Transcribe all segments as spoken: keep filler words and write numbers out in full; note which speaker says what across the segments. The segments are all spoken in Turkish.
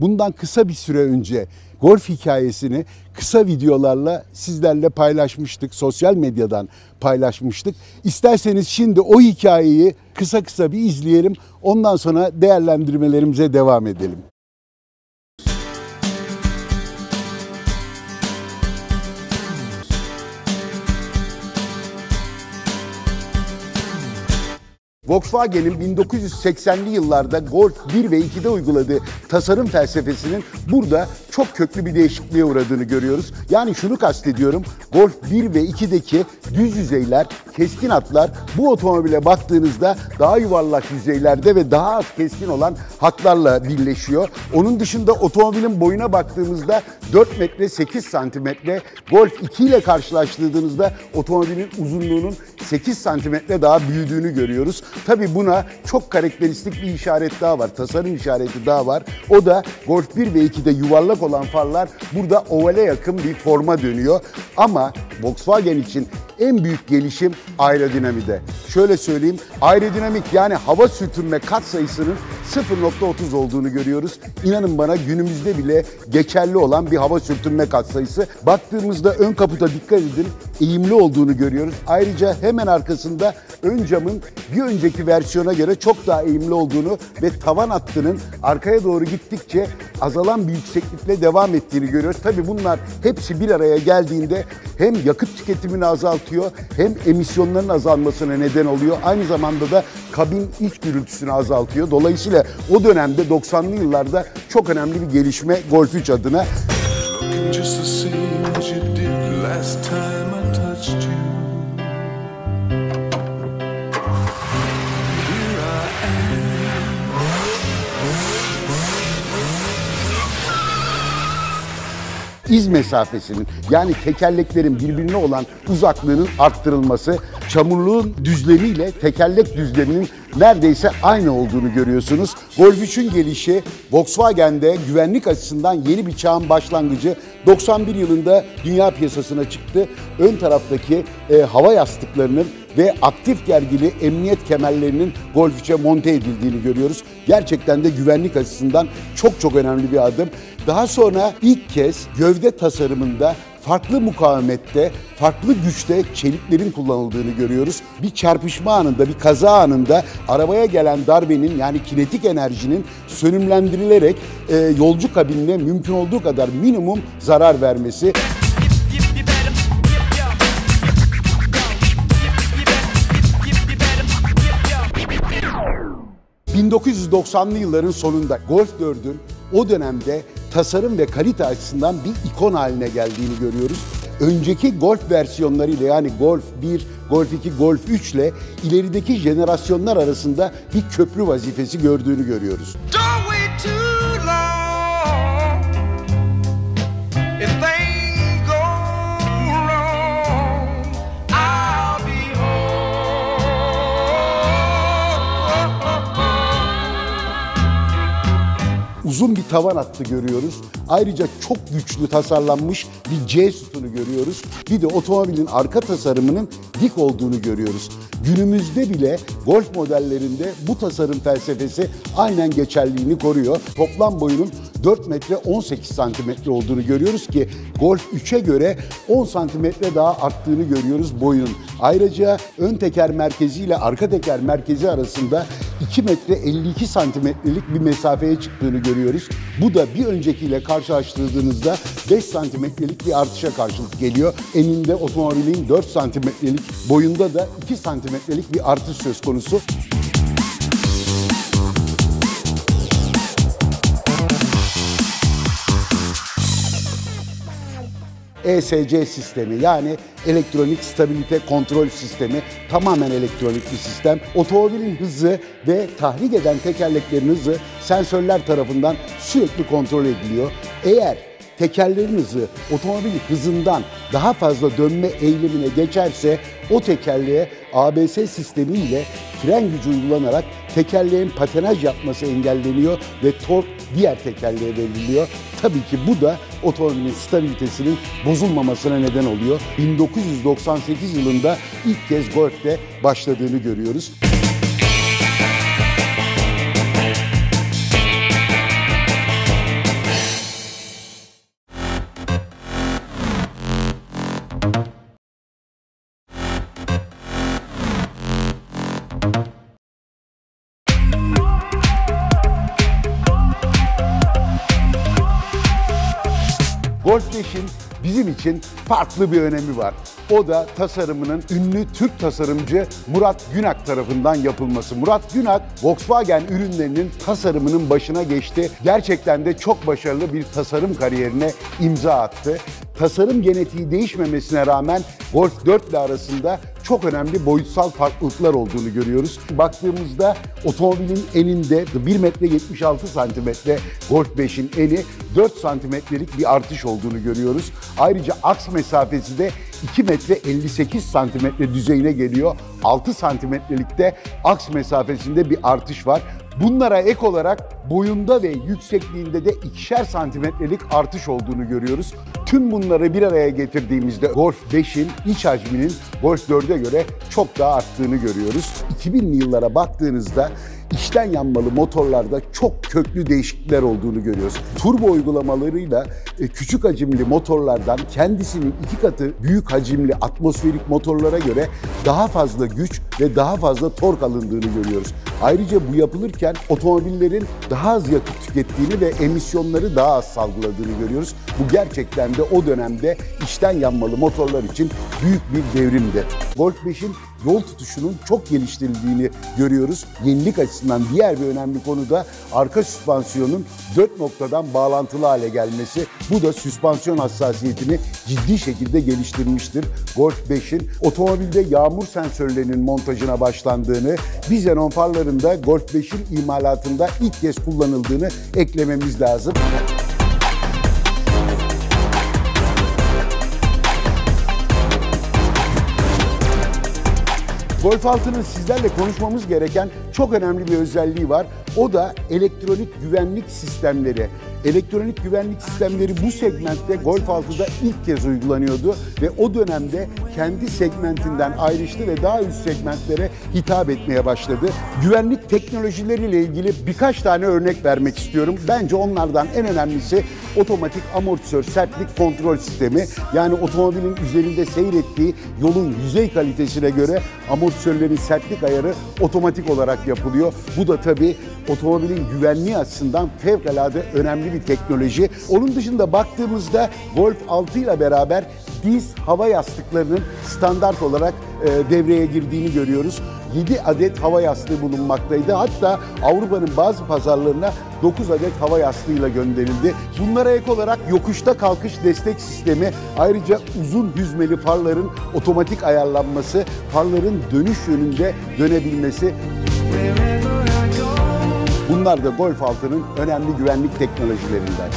Speaker 1: bundan kısa bir süre önce golf hikayesini kısa videolarla sizlerle paylaşmıştık. Sosyal medyadan paylaşmıştık. İsterseniz şimdi o hikayeyi kısa kısa bir izleyelim. Ondan sonra değerlendirmelerimize devam edelim. Volkswagen'in bin dokuz yüz seksenli yıllarda Golf bir ve ikide uyguladığı tasarım felsefesinin burada çok köklü bir değişikliğe uğradığını görüyoruz. Yani şunu kastediyorum, Golf bir ve ikideki düz yüzeyler, keskin hatlar bu otomobile baktığınızda daha yuvarlak yüzeylerde ve daha az keskin olan hatlarla birleşiyor. Onun dışında otomobilin boyuna baktığımızda dört metre sekiz santimetre, Golf iki ile karşılaştırdığınızda otomobilin uzunluğunun sekiz santimetre daha büyüdüğünü görüyoruz. Tabii buna çok karakteristik bir işaret daha var, tasarım işareti daha var. O da Golf bir ve ikide yuvarlak olan farlar burada ovale yakın bir forma dönüyor. Ama Volkswagen için en büyük gelişim aerodinamide. Şöyle söyleyeyim, aerodinamik yani hava sürtünme katsayısının sıfır nokta otuz olduğunu görüyoruz. İnanın bana günümüzde bile geçerli olan bir hava sürtünme katsayısı. Baktığımızda ön kaputa dikkat edin, eğimli olduğunu görüyoruz. Ayrıca hemen arkasında ön camın bir önceki versiyona göre çok daha eğimli olduğunu ve tavan hattının arkaya doğru gittikçe azalan bir yükseklikle devam ettiğini görüyoruz. Tabii bunlar hepsi bir araya geldiğinde hem yakıt tüketimini azaltıyor hem emisyonların azalmasına neden oluyor. Aynı zamanda da kabin iç gürültüsünü azaltıyor. Dolayısıyla o dönemde doksanlı yıllarda çok önemli bir gelişme Golf üç adına. İz mesafesinin yani tekerleklerin birbirine olan uzaklığının arttırılması, çamurluğun düzlemiyle tekerlek düzleminin neredeyse aynı olduğunu görüyorsunuz. Golf üçün gelişi Volkswagen'de güvenlik açısından yeni bir çağın başlangıcı. doksan bir yılında dünya piyasasına çıktı. Ön taraftaki e, hava yastıklarının ve aktif gergili emniyet kemerlerinin Golf üçe monte edildiğini görüyoruz. Gerçekten de güvenlik açısından çok çok önemli bir adım. Daha sonra ilk kez gövde tasarımında farklı mukavemette, farklı güçte çeliklerin kullanıldığını görüyoruz. Bir çarpışma anında, bir kaza anında arabaya gelen darbenin yani kinetik enerjinin sönümlendirilerek e, yolcu kabinine mümkün olduğu kadar minimum zarar vermesi. bin dokuz yüz doksanlı yılların sonunda Golf dördün o dönemde tasarım ve kalite açısından bir ikon haline geldiğini görüyoruz. Önceki Golf versiyonlarıyla yani Golf bir, Golf iki, Golf üç ile ilerideki jenerasyonlar arasında bir köprü vazifesi gördüğünü görüyoruz. Uzun bir tavan hattı görüyoruz. Ayrıca çok güçlü tasarlanmış bir C sütunu görüyoruz. Bir de otomobilin arka tasarımının dik olduğunu görüyoruz. Günümüzde bile Golf modellerinde bu tasarım felsefesi aynen geçerliliğini koruyor. Toplam boyunun dört metre on sekiz santimetre olduğunu görüyoruz ki Golf üçe göre on santimetre daha arttığını görüyoruz boyunun. Ayrıca ön teker merkezi ile arka teker merkezi arasında iki metre elli iki santimetrelik bir mesafeye çıktığını görüyoruz. Bu da bir öncekiyle karşılaştırdığınızda beş santimetrelik bir artışa karşılık geliyor. Eninde otomobilin dört santimetrelik, boyunda da iki santimetrelik bir artış söz konusu. E S C sistemi yani elektronik stabilite kontrol sistemi tamamen elektronik bir sistem. Otomobilin hızı ve tahrik eden tekerleklerin hızı sensörler tarafından sürekli kontrol ediliyor. Eğer tekerlerin hızı otomobil hızından daha fazla dönme eylemine geçerse o tekerleğe A B S sistemi ile fren gücü uygulanarak tekerleğin patinaj yapması engelleniyor ve tork diğer tekerleğe veriliyor. Tabii ki bu da otomobilin stabilitesinin bozulmamasına neden oluyor. bin dokuz yüz doksan sekiz yılında ilk kez Golf'te başladığını görüyoruz. Golf beşin bizim için farklı bir önemi var. O da tasarımının ünlü Türk tasarımcı Murat Günak tarafından yapılması. Murat Günak, Volkswagen ürünlerinin tasarımının başına geçti. Gerçekten de çok başarılı bir tasarım kariyerine imza attı. Tasarım genetiği değişmemesine rağmen Golf dört ile arasında çok önemli boyutsal farklılıklar olduğunu görüyoruz. Baktığımızda otomobilin eninde bir metre yetmiş altı santimetre, Golf beşin eni dört santimetrelik bir artış olduğunu görüyoruz. Ayrıca aks mesafesi de iki metre elli sekiz santimetre düzeyine geliyor. altı santimetrelikte aks mesafesinde bir artış var. Bunlara ek olarak boyunda ve yüksekliğinde de ikişer santimetrelik artış olduğunu görüyoruz. Tüm bunları bir araya getirdiğimizde Golf beşin iç hacminin Golf dörde göre çok daha arttığını görüyoruz. iki binli yıllara baktığınızda içten yanmalı motorlarda çok köklü değişiklikler olduğunu görüyoruz. Turbo uygulamalarıyla küçük hacimli motorlardan kendisinin iki katı büyük hacimli atmosferik motorlara göre daha fazla güç ve daha fazla tork alındığını görüyoruz. Ayrıca bu yapılırken otomobillerin daha az yakıt tükettiğini ve emisyonları daha az salgıladığını görüyoruz. Bu gerçekten de o dönemde içten yanmalı motorlar için büyük bir devrimdi. Golf beşin yol tutuşunun çok geliştirildiğini görüyoruz. Yenilik açısından diğer bir önemli konu da arka süspansiyonun dört noktadan bağlantılı hale gelmesi. Bu da süspansiyon hassasiyetini ciddi şekilde geliştirmiştir. Golf beşin otomobilde yağmur sensörlerinin montajına başlandığını, Bizenon farlarında Golf beşin imalatında ilk kez kullanıldığını eklememiz lazım. Golf altının sizlerle konuşmamız gereken çok önemli bir özelliği var. O da elektronik güvenlik sistemleri. Elektronik güvenlik sistemleri bu segmentte Golf altıda ilk kez uygulanıyordu ve o dönemde kendi segmentinden ayrıştı ve daha üst segmentlere hitap etmeye başladı. Güvenlik teknolojileriyle ilgili birkaç tane örnek vermek istiyorum. Bence onlardan en önemlisi otomatik amortisör sertlik kontrol sistemi. Yani otomobilin üzerinde seyrettiği yolun yüzey kalitesine göre amortisörlerin sertlik ayarı otomatik olarak yapılıyor. Bu da tabii otomobilin güvenliği açısından fevkalade önemli bir teknoloji. Onun dışında baktığımızda Golf altı ile beraber diz hava yastıklarının standart olarak e, devreye girdiğini görüyoruz. yedi adet hava yastığı bulunmaktaydı. Hatta Avrupa'nın bazı pazarlarına dokuz adet hava yastığıyla gönderildi. Bunlara ek olarak yokuşta kalkış destek sistemi, ayrıca uzun hüzmeli farların otomatik ayarlanması, farların dönüş yönünde dönebilmesi. Bunlar da Golf altının önemli güvenlik teknolojilerinden.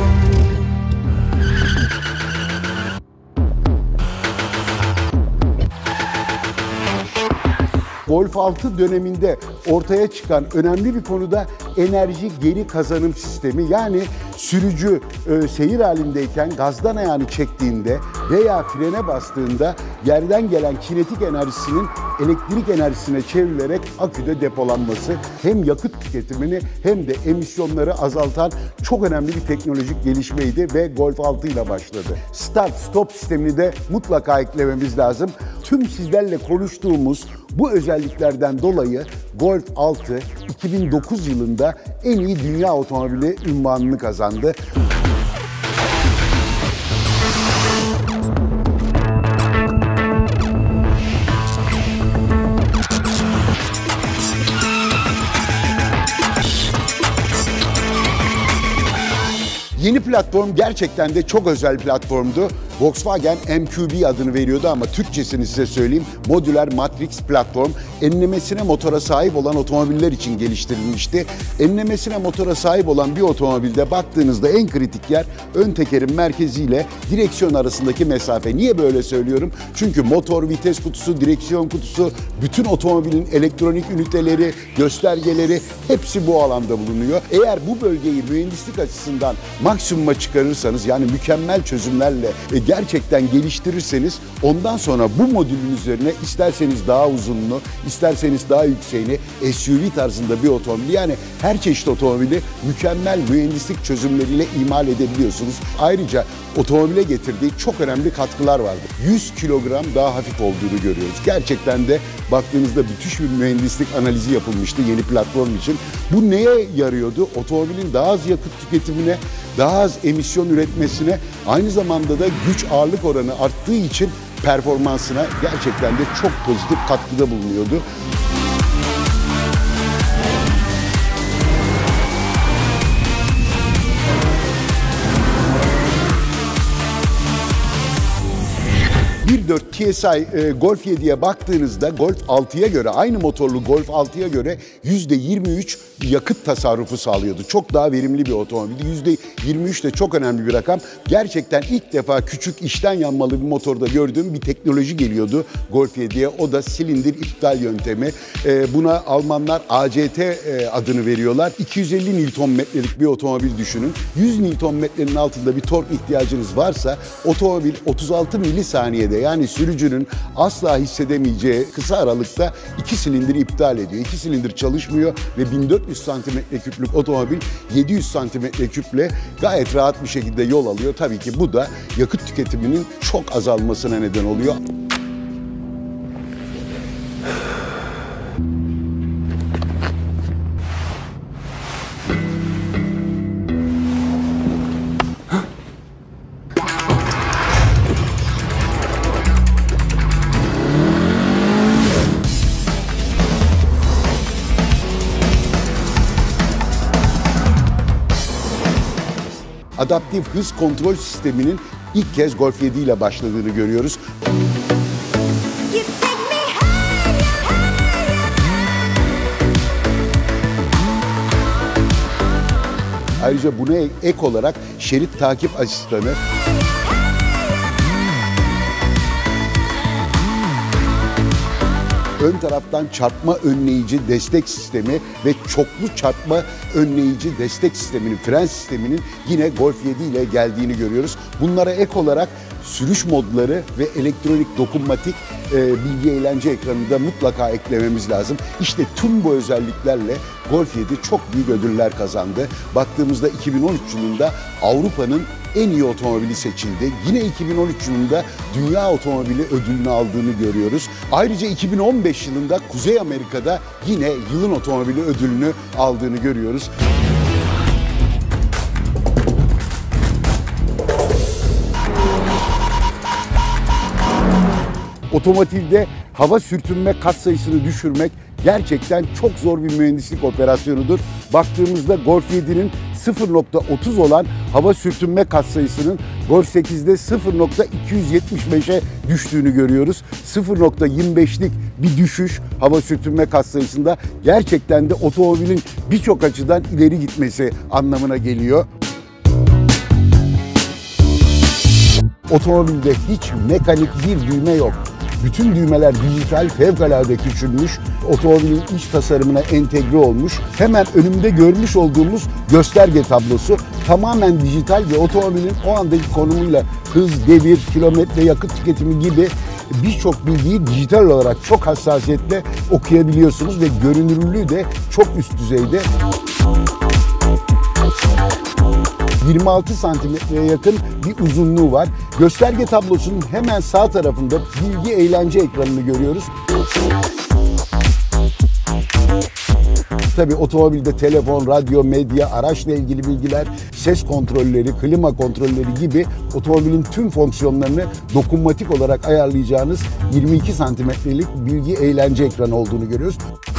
Speaker 1: Golf altı döneminde ortaya çıkan önemli bir konu da enerji geri kazanım sistemi. Yani sürücü e, seyir halindeyken gazdan ayağını çektiğinde veya frene bastığında yerden gelen kinetik enerjisinin elektrik enerjisine çevrilerek aküde depolanması hem yakıt tüketimini hem de emisyonları azaltan çok önemli bir teknolojik gelişmeydi ve Golf altı ile başladı. Start stop sistemini de mutlaka eklememiz lazım. Tüm sizlerle konuştuğumuz bu özelliklerden dolayı Golf altı iki bin dokuz yılında en iyi dünya otomobili unvanını kazandı. Yeni platform gerçekten de çok özel platformdu. Volkswagen M Q B adını veriyordu ama Türkçesini size söyleyeyim. Modüler Matrix platform, enlemesine motora sahip olan otomobiller için geliştirilmişti. Enlemesine motora sahip olan bir otomobilde baktığınızda en kritik yer ön tekerin merkeziyle direksiyon arasındaki mesafe. Niye böyle söylüyorum? Çünkü motor, vites kutusu, direksiyon kutusu, bütün otomobilin elektronik üniteleri, göstergeleri hepsi bu alanda bulunuyor. Eğer bu bölgeyi mühendislik açısından maksimuma çıkarırsanız, yani mükemmel çözümlerle gerçekten geliştirirseniz, ondan sonra bu modülün üzerine isterseniz daha uzunluğu, isterseniz daha yükseğini, S U V tarzında bir otomobil, yani her çeşit otomobili mükemmel mühendislik çözümleriyle imal edebiliyorsunuz. Ayrıca otomobile getirdiği çok önemli katkılar vardı. yüz kilogram daha hafif olduğunu görüyoruz. Gerçekten de baktığınızda müthiş bir mühendislik analizi yapılmıştı yeni platform için. Bu neye yarıyordu? Otomobilin daha az yakıt tüketimine, daha az emisyon üretmesine Aynı zamanda da güç ağırlık oranı arttığı için performansına gerçekten de çok pozitif katkıda bulunuyordu. bir nokta dört T S I e, Golf yediye baktığınızda Golf altıya göre, aynı motorlu Golf altıya göre yüzde yirmi üç yakıt tasarrufu sağlıyordu. Çok daha verimli bir otomobildi. yüzde yirmi üç de çok önemli bir rakam. Gerçekten ilk defa küçük içten yanmalı bir motorda gördüğüm bir teknoloji geliyordu Golf yediye. O da silindir iptal yöntemi. E, buna Almanlar A C T e, adını veriyorlar. iki yüz elli Newton metrelik bir otomobil düşünün. yüz Newton metrenin altında bir tork ihtiyacınız varsa otomobil otuz altı milisaniyede, yani sürücünün asla hissedemeyeceği kısa aralıkta iki silindiri iptal ediyor. İki silindir çalışmıyor ve bin dört yüz santimetre küplük otomobil yedi yüz santimetre küple gayet rahat bir şekilde yol alıyor. Tabii ki bu da yakıt tüketiminin çok azalmasına neden oluyor. Adaptif hız kontrol sisteminin ilk kez Golf yedi ile başladığını görüyoruz. Ayrıca buna ek olarak şerit takip asistanı, ön taraftan çarpma önleyici destek sistemi ve çoklu çarpma önleyici destek sisteminin, fren sisteminin yine Golf yedi ile geldiğini görüyoruz. Bunlara ek olarak sürüş modları ve elektronik dokunmatik e, bilgi eğlence ekranını da mutlaka eklememiz lazım. İşte tüm bu özelliklerle Golf yedi çok büyük ödüller kazandı. Baktığımızda iki bin on üç yılında Avrupa'nın en iyi otomobili seçildi. Yine iki bin on üç yılında Dünya Otomobili ödülünü aldığını görüyoruz. Ayrıca iki bin on beş yılında Kuzey Amerika'da yine yılın otomobili ödülünü aldığını görüyoruz. Otomotivde hava sürtünme katsayısını düşürmek gerçekten çok zor bir mühendislik operasyonudur. Baktığımızda Golf yedi'nin sıfır nokta otuz olan hava sürtünme katsayısının Golf sekizde sıfır nokta iki yüz yetmiş beşe düştüğünü görüyoruz. sıfır nokta yirmi beşlik bir düşüş hava sürtünme katsayısında gerçekten de otomobilin birçok açıdan ileri gitmesi anlamına geliyor. Otomobilde hiç mekanik bir düğme yok. Bütün düğmeler dijital, fevkalade küçülmüş, otomobilin iç tasarımına entegre olmuş. Hemen önümde görmüş olduğumuz gösterge tablosu tamamen dijital ve otomobilin o andaki konumuyla hız, devir, kilometre, yakıt tüketimi gibi birçok bilgiyi dijital olarak çok hassasiyetle okuyabiliyorsunuz ve görünürlüğü de çok üst düzeyde. yirmi altı santimetreye yakın bir uzunluğu var. Gösterge tablosunun hemen sağ tarafında bilgi eğlence ekranını görüyoruz. Tabii otomobilde telefon, radyo, medya, araçla ilgili bilgiler, ses kontrolleri, klima kontrolleri gibi otomobilin tüm fonksiyonlarını dokunmatik olarak ayarlayacağınız yirmi iki santimetrelik bilgi eğlence ekranı olduğunu görüyoruz.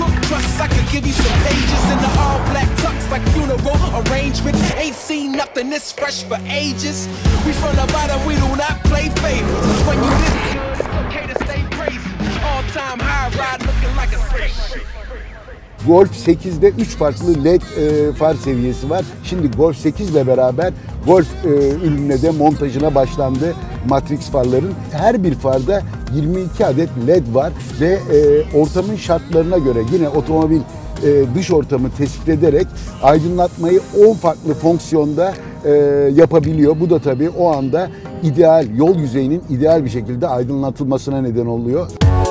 Speaker 1: Golf sekizde üç farklı led e, far seviyesi var. Şimdi Golf sekiz ile beraber Golf e, ürününe de montajına başlandı Matrix farların. Her bir farda yirmi iki adet led var ve e, ortamın şartlarına göre yine otomobil e, dış ortamı tespit ederek aydınlatmayı on farklı fonksiyonda e, yapabiliyor. Bu da tabii o anda ideal, yol yüzeyinin ideal bir şekilde aydınlatılmasına neden oluyor.